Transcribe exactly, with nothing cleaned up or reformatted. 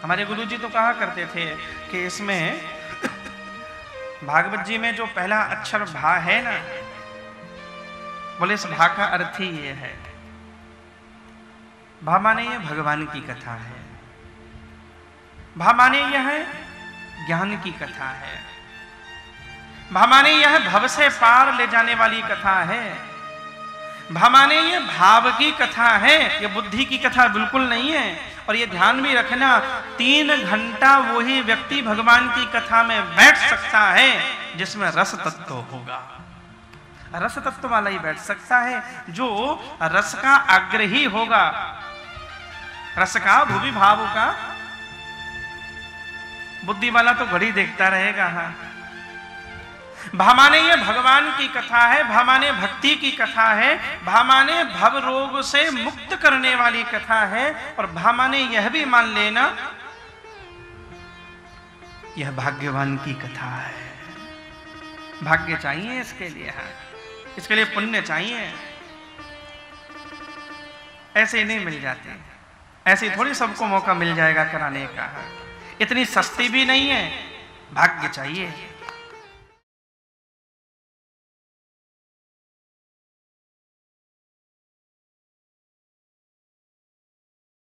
हमारे गुरुजी तो कहा करते थे कि इसमें भागवत जी में जो पहला अक्षर भा है ना, बोले इस भा का अर्थ ही ये है। भा माने ये भगवान की कथा है, भा माने यह ज्ञान की कथा है, भा माने यह भव से पार ले जाने वाली कथा है, भा माने ये भाव की कथा है, ये बुद्धि की कथा बिल्कुल नहीं है। और ये ध्यान भी रखना, तीन घंटा वही व्यक्ति भगवान की कथा में बैठ सकता है जिसमें रस तत्व होगा। रस तत्व वाला ही बैठ सकता है जो रस का आग्रही होगा, रस का भूवि भाव का। बुद्धि वाला तो घड़ी देखता रहेगा। हाँ, भामाने ये भगवान की कथा है, भामाने भक्ति की कथा है, भामाने भव रोग से मुक्त करने वाली कथा है, और भामाने यह भी मान लेना यह भाग्यवान की कथा है। भाग्य चाहिए इसके लिए, है इसके लिए पुण्य चाहिए, ऐसे ही नहीं मिल जाते, ऐसे थोड़ी सबको मौका मिल जाएगा कराने का। इतनी सस्ती भी नहीं है, भाग्य चाहिए।